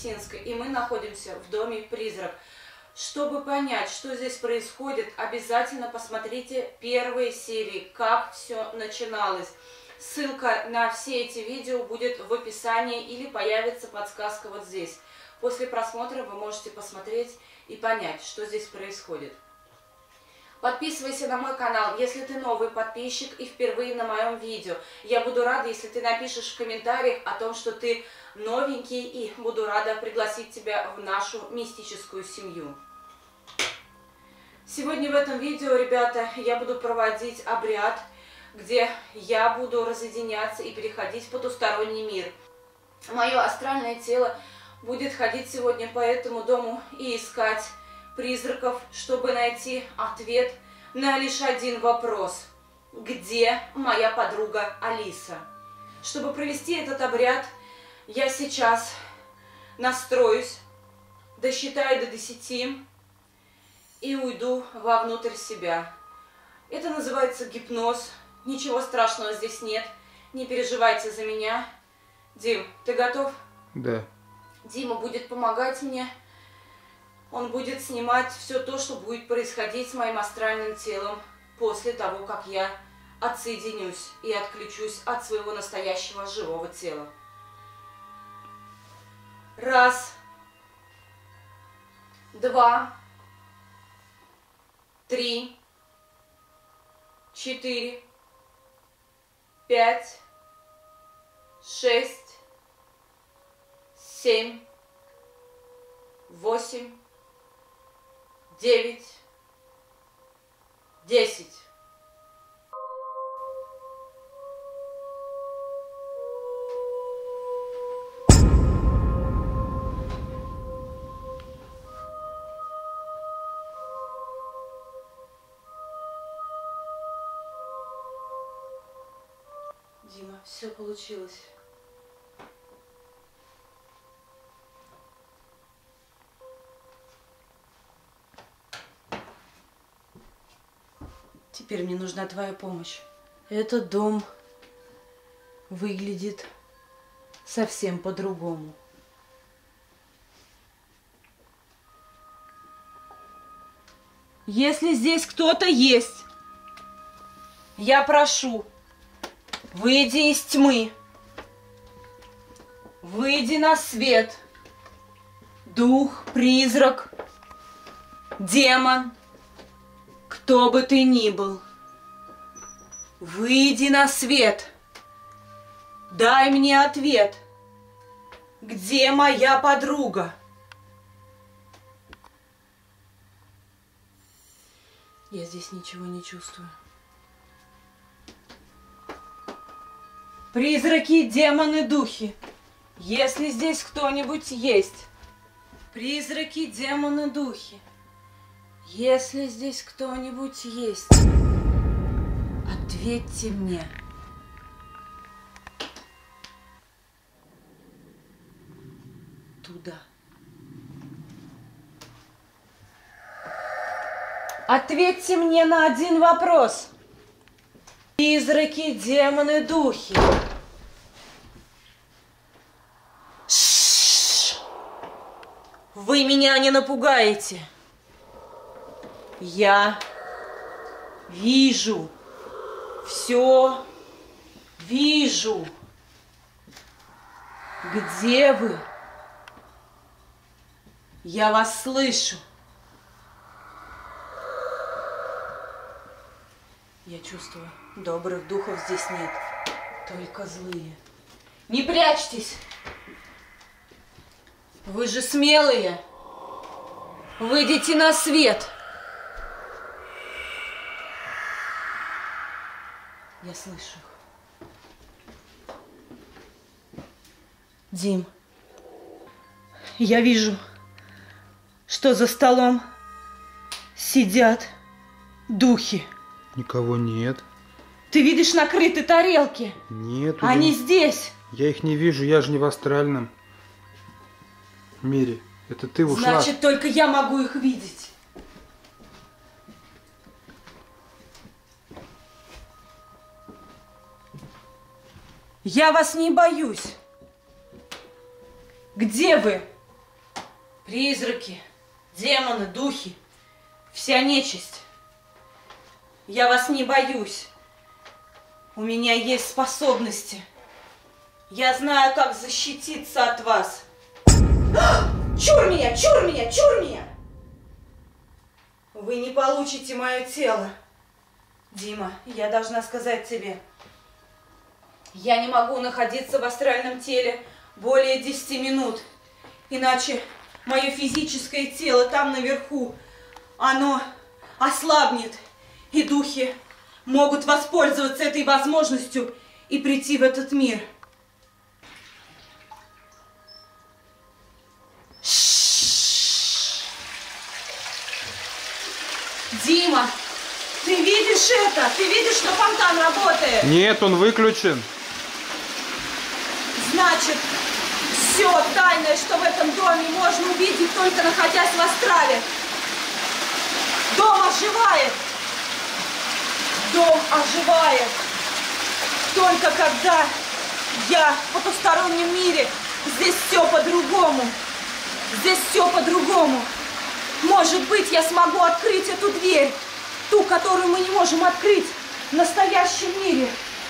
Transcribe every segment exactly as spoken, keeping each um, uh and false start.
Вознесенской, и мы находимся в доме «Призрак». Чтобы понять, что здесь происходит, обязательно посмотрите первые серии, как все начиналось. Ссылка на все эти видео будет в описании или появится подсказка вот здесь. После просмотра вы можете посмотреть и понять, что здесь происходит. Подписывайся на мой канал, если ты новый подписчик и впервые на моем видео. Я буду рада, если ты напишешь в комментариях о том, что ты новенький, и буду рада пригласить тебя в нашу мистическую семью. Сегодня в этом видео, ребята, я буду проводить обряд, где я буду разъединяться и переходить в потусторонний мир. Мое астральное тело будет ходить сегодня по этому дому и искать призраков, чтобы найти ответ на лишь один вопрос. Где моя подруга Алиса? Чтобы провести этот обряд, я сейчас настроюсь, досчитаю до десяти и уйду вовнутрь себя. Это называется гипноз. Ничего страшного здесь нет. Не переживайте за меня. Дим, ты готов? Да. Дима будет помогать мне. Он будет снимать все то, что будет происходить с моим астральным телом после того, как я отсоединюсь и отключусь от своего настоящего живого тела. Раз, два, три, четыре, пять, шесть, семь, восемь, девять, десять. Дима, все получилось. Теперь мне нужна твоя помощь. Этот дом выглядит совсем по-другому. Если здесь кто-то есть, я прошу, выйди из тьмы, выйди на свет, дух, призрак, демон. Кто бы ты ни был, выйди на свет, дай мне ответ, где моя подруга? Я здесь ничего не чувствую. Призраки, демоны, духи, если здесь кто-нибудь есть, призраки, демоны, духи, если здесь кто-нибудь есть, ответьте мне. Туда. Ответьте мне на один вопрос. Призраки, демоны, духи. Ш-ш-ш. Вы меня не напугаете. Я вижу, все вижу. Где вы? Я вас слышу. Я чувствую, добрых духов здесь нет, только злые. Не прячьтесь! Вы же смелые! Выйдите на свет! Я слышу их. Дим, я вижу, что за столом сидят духи. Никого нет. Ты видишь накрытые тарелки? Нет. Они я... здесь. Я их не вижу, я же не в астральном мире. Это ты ушла. Значит, только я могу их видеть. Я вас не боюсь. Где вы? Призраки, демоны, духи, вся нечисть. Я вас не боюсь. У меня есть способности. Я знаю, как защититься от вас. Чур меня, чур меня, чур меня! Вы не получите мое тело. Дима, я должна сказать тебе. Я не могу находиться в астральном теле более десяти минут. Иначе мое физическое тело там наверху, оно ослабнет. И духи могут воспользоваться этой возможностью и прийти в этот мир. Дима, ты видишь это? Ты видишь, что фонтан работает? Нет, он выключен. Значит, все тайное, что в этом доме, можно увидеть, только находясь в астрале. Дом оживает. Дом оживает. Только когда я в потустороннем мире, здесь все по-другому. Здесь все по-другому. Может быть, я смогу открыть эту дверь, ту, которую мы не можем открыть в настоящем мире.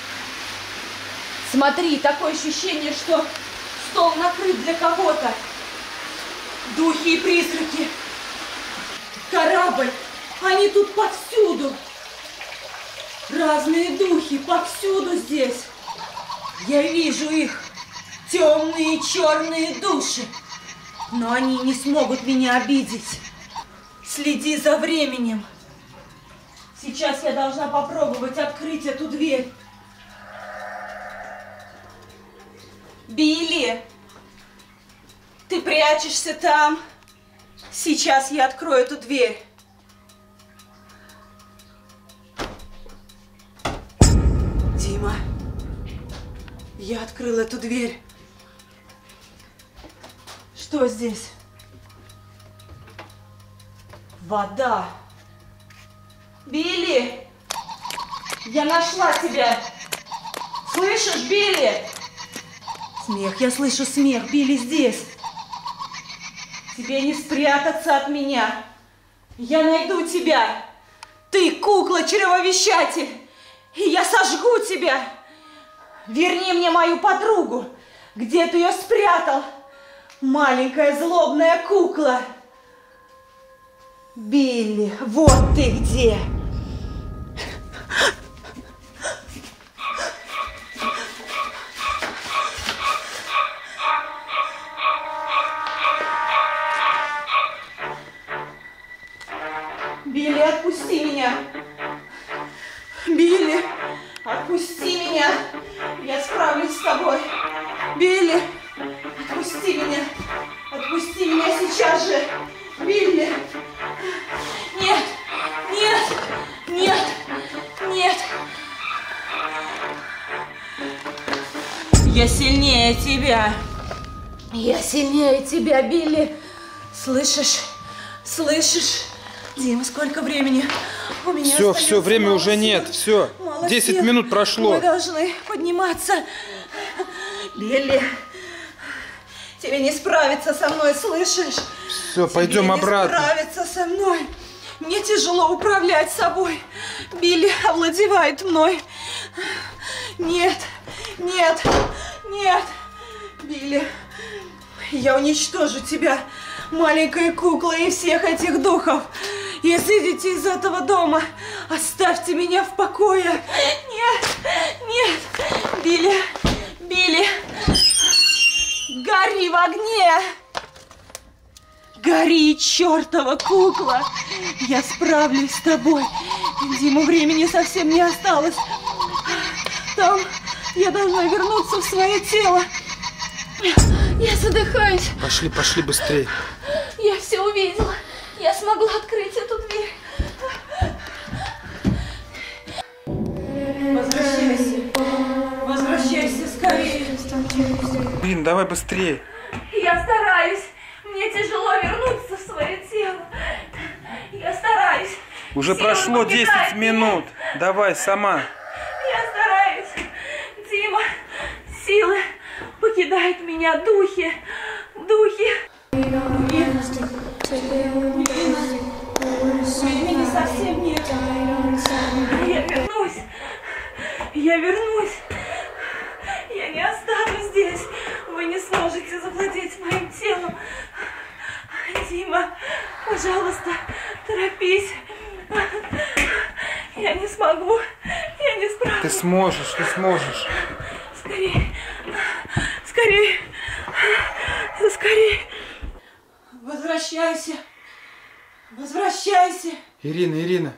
Смотри, такое ощущение, что стол накрыт для кого-то. Духи и призраки. Корабль. Они тут повсюду. Разные духи повсюду здесь. Я вижу их. Темные черные души. Но они не смогут меня обидеть. Следи за временем. Сейчас я должна попробовать открыть эту дверь. Билли, ты прячешься там. Сейчас я открою эту дверь. Дима, я открыла эту дверь. Что здесь? Вода. Билли, я нашла тебя. Слышишь, Билли? Смех, я слышу смех. Билли здесь. Тебе не спрятаться от меня. Я найду тебя. Ты кукла-чревовещатель. И я сожгу тебя. Верни мне мою подругу. Где ты ее спрятал? Маленькая злобная кукла. Билли, вот ты где. Билли, отпусти меня. Билли, отпусти меня. Я справлюсь с тобой. Билли, отпусти меня. Отпусти меня сейчас же. Билли. Нет, нет, нет, нет. Я сильнее тебя. Я сильнее тебя, Билли. Слышишь? Слышишь? Дима, сколько времени? У меня все, все, время уже нет. Все. Десять минут прошло. Мы должны подниматься. Билли, тебе не справиться со мной, слышишь? Все, пойдем тебе обратно. Не справиться со мной. Мне тяжело управлять собой. Билли овладевает мной. Нет, нет, нет. Билли, я уничтожу тебя, маленькая кукла, и всех этих духов. Если идите из этого дома, оставьте меня в покое. Нет, нет. Билли, Билли, гори в огне. Гори, чертова кукла. Я справлюсь с тобой. Дима, времени совсем не осталось. Там я должна вернуться в свое тело. Я задыхаюсь. Пошли, пошли быстрее. Я все увидела. Я смогла открыть эту дверь. Возвращайся. Возвращайся скорее. Блин, давай быстрее. Я стараюсь. Мне тяжело вернуться в свое тело. Я стараюсь. Уже Сила прошло покидает десять меня. минут. Давай, сама. Я стараюсь. Дима, силы покидают меня, духи, духи. Времени совсем нет. Я вернусь. Я вернусь. Я не останусь здесь. Вы не сможете завладеть моим телом. Дима, пожалуйста, торопись. Я не смогу. Я не справлюсь. Ты сможешь, ты сможешь. Скорее. Скорее. Скорее. Возвращайся. Возвращайся. Ирина, Ирина.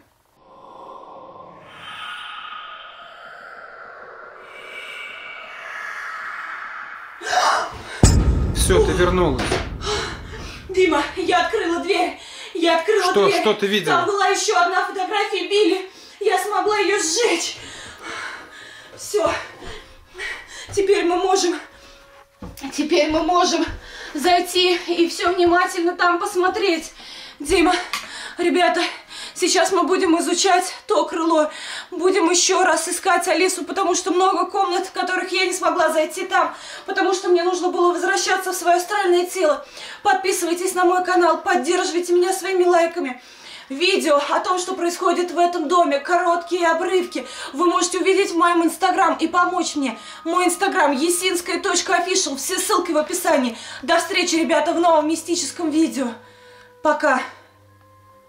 Все, ты вернулась. Дима, я открыла дверь. Я открыла что, дверь. Что ты видела? Там была еще одна фотография Билли. Я смогла ее сжечь. Все. Теперь мы можем... Теперь мы можем зайти и все внимательно там посмотреть. Дима, ребята, сейчас мы будем изучать то крыло. Будем еще раз искать Алису, потому что много комнат, в которых я не смогла зайти там, потому что мне нужно было возвращаться в свое астральное тело. Подписывайтесь на мой канал, поддерживайте меня своими лайками. Видео о том, что происходит в этом доме, короткие обрывки, вы можете увидеть в моем инстаграм и помочь мне. Мой инстаграм есинская точка офишиал, все ссылки в описании. До встречи, ребята, в новом мистическом видео. Пока.